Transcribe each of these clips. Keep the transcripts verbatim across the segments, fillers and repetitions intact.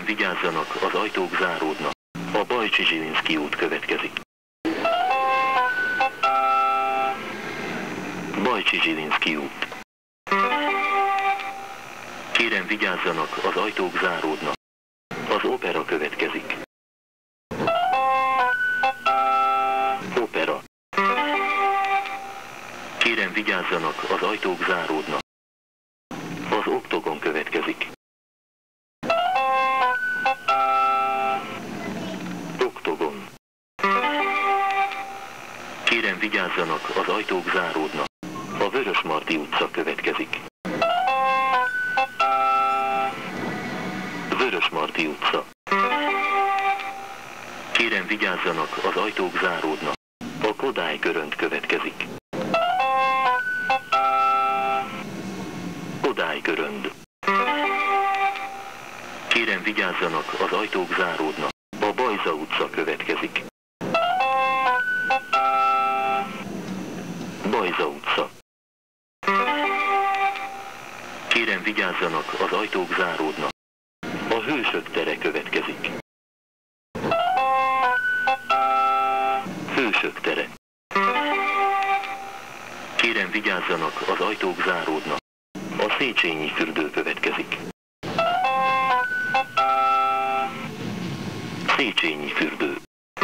Kérem vigyázzanak, az ajtók záródnak. A Bajcsy-Zsilinszky út következik. Bajcsy-Zsilinszky út. Kérem vigyázzanak, az ajtók záródnak. Az opera következik. Opera. Kérem vigyázzanak, az ajtók záródnak. Az oktogon következik. Oktogon. Kérem vigyázzanak, az ajtók záródnak. A Vörösmarty utca következik. Vörösmarty utca. Kérem vigyázzanak, az ajtók záródnak. A Kodály körönt következik. Kodály körönd. Kérem vigyázzanak, az ajtók záródnak. A Bajza utca következik. Bajza utca. Kérem vigyázzanak, az ajtók záródnak. A Hősök tere következik. Hősök tere. Kérem vigyázzanak, az ajtók záródnak. A Széchenyi fürdő következik. Széchenyi fürdő.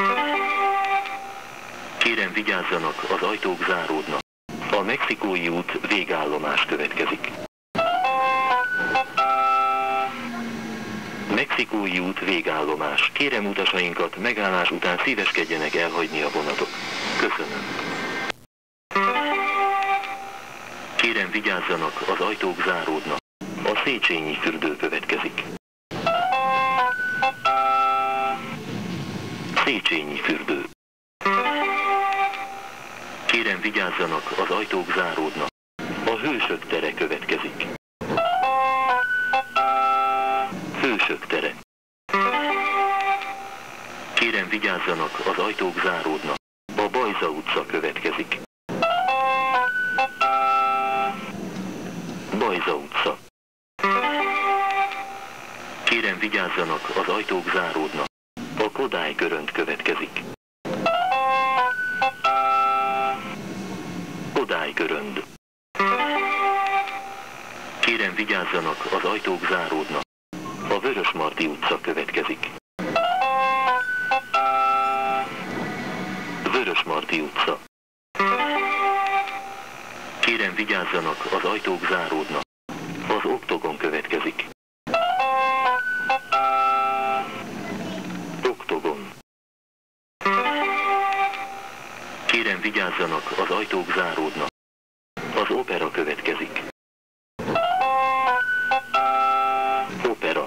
Kérem vigyázzanak, az ajtók záródnak. A Mexikói út végállomás következik. Mexikói út végállomás. Kérem utasainkat megállás után szíveskedjenek elhagyni a vonatot. Köszönöm. Kérem vigyázzanak, az ajtók záródnak. A Széchenyi fürdő következik. Széchenyi fürdő. Kérem vigyázzanak, az ajtók záródnak. A Hősök tere következik. Hősök tere. Kérem vigyázzanak, az ajtók záródnak. A Bajza utca következik. Bajza utca. Kérem vigyázzanak, az ajtók záródnak. A Kodály körönt következik. Kodály körönd. Kérem vigyázzanak, az ajtók záródnak. A Vörösmarty utca következik. Vörösmarty utca. Kérem vigyázzanak, az ajtók záródnak. Az oktogon következik. Oktogon. Kérem vigyázzanak, az ajtók záródnak. Az opera következik. Opera.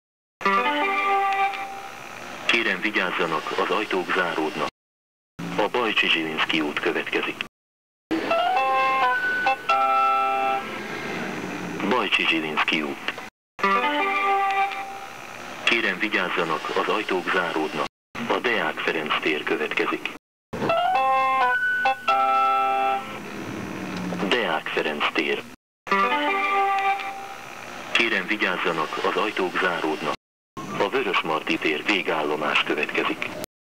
Kérem vigyázzanak, az ajtók záródnak. A Bajcsy-Zsilinszky út következik. Bajcsy-Zsilinszky út. Kérem vigyázzanak, az ajtók záródnak. A Deák Ferenc tér következik. Deák Ferenc tér. Kérem vigyázzanak, az ajtók záródnak. A Vörösmarty tér végállomás következik.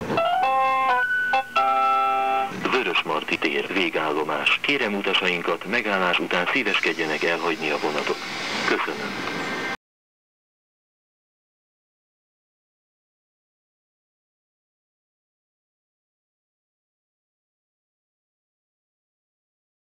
Vörösmarty tér végállomás. Kérem utasainkat megállás után szíveskedjenek elhagyni a vonatot. Köszönöm.